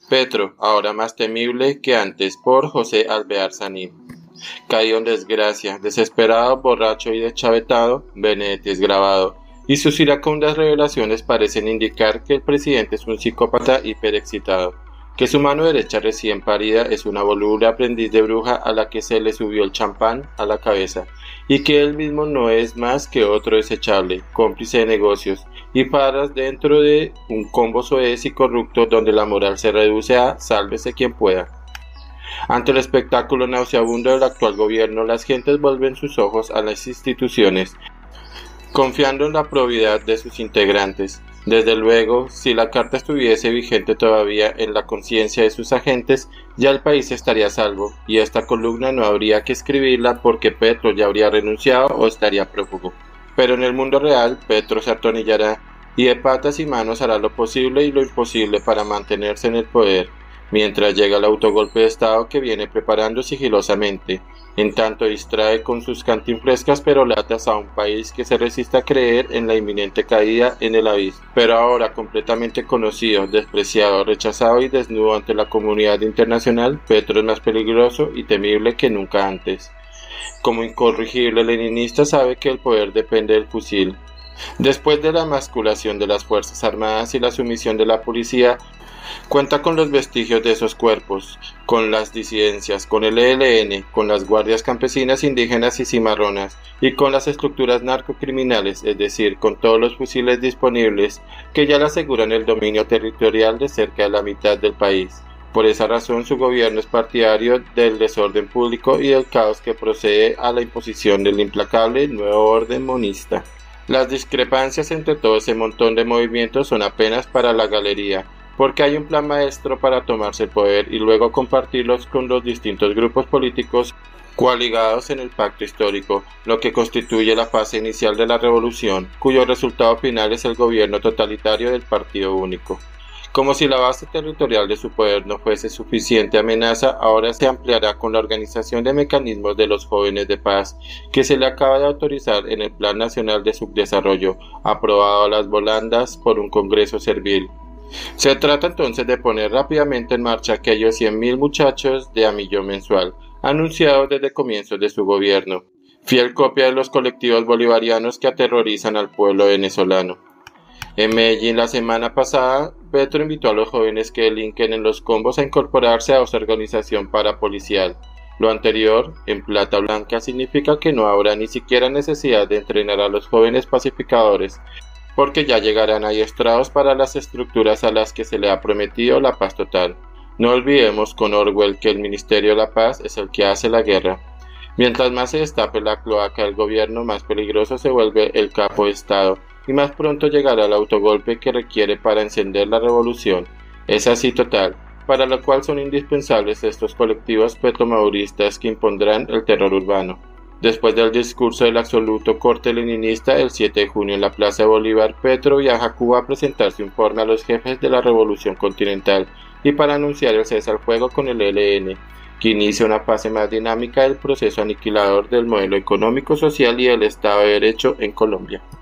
Petro, ahora más temible que antes, por José Alvear Sanín. Caído en desgracia, desesperado, borracho y deschavetado, Benedetti es grabado, y sus iracundas revelaciones parecen indicar que el presidente es un psicópata hiperexcitado, que su mano derecha recién parida es una voluble aprendiz de bruja a la que se le subió el champán a la cabeza, y que él mismo no es más que otro desechable, cómplice de negocios, y paras dentro de un combo soez y corrupto donde la moral se reduce a sálvese quien pueda. Ante el espectáculo nauseabundo del actual gobierno, las gentes vuelven sus ojos a las instituciones, confiando en la probidad de sus integrantes. Desde luego, si la carta estuviese vigente todavía en la conciencia de sus agentes, ya el país estaría a salvo, y esta columna no habría que escribirla porque Petro ya habría renunciado o estaría prófugo. Pero en el mundo real, Petro se atornillará, y de patas y manos hará lo posible y lo imposible para mantenerse en el poder, mientras llega el autogolpe de Estado que viene preparando sigilosamente. En tanto distrae con sus cantinflescas perolatas a un país que se resiste a creer en la inminente caída en el abismo, pero ahora completamente conocido, despreciado, rechazado y desnudo ante la comunidad internacional, Petro es más peligroso y temible que nunca antes. Como incorregible leninista sabe que el poder depende del fusil. Después de la emasculación de las Fuerzas Armadas y la sumisión de la policía, cuenta con los vestigios de esos cuerpos, con las disidencias, con el ELN, con las guardias campesinas, indígenas y cimarronas, y con las estructuras narcocriminales, es decir, con todos los fusiles disponibles que ya le aseguran el dominio territorial de cerca de la mitad del país. Por esa razón su gobierno es partidario del desorden público y del caos que procede a la imposición del implacable nuevo orden monista. Las discrepancias entre todo ese montón de movimientos son apenas para la galería, porque hay un plan maestro para tomarse el poder y luego compartirlos con los distintos grupos políticos coaligados en el pacto histórico, lo que constituye la fase inicial de la revolución, cuyo resultado final es el gobierno totalitario del partido único. Como si la base territorial de su poder no fuese suficiente amenaza, ahora se ampliará con la organización de mecanismos de los jóvenes de paz, que se le acaba de autorizar en el Plan Nacional de Subdesarrollo, aprobado a las volandas por un Congreso servil. Se trata entonces de poner rápidamente en marcha aquellos 100.000 muchachos de a millón mensual, anunciados desde comienzos de su gobierno, fiel copia de los colectivos bolivarianos que aterrorizan al pueblo venezolano. En Medellín la semana pasada, Petro invitó a los jóvenes que delinquen en los combos a incorporarse a su organización parapolicial. Lo anterior, en plata blanca, significa que no habrá ni siquiera necesidad de entrenar a los jóvenes pacificadores, porque ya llegarán adiestrados para las estructuras a las que se le ha prometido la paz total. No olvidemos con Orwell que el Ministerio de la Paz es el que hace la guerra. Mientras más se destape la cloaca del gobierno, más peligroso se vuelve el capo de Estado, y más pronto llegará el autogolpe que requiere para encender la revolución. Es así total, para lo cual son indispensables estos colectivos petromauristas que impondrán el terror urbano. Después del discurso del absoluto corte leninista el 7 de junio en la Plaza de Bolívar, Petro viaja a Cuba a presentar su informe a los jefes de la revolución continental y para anunciar el cese al fuego con el ELN, que inicia una fase más dinámica del proceso aniquilador del modelo económico, social y del Estado de Derecho en Colombia.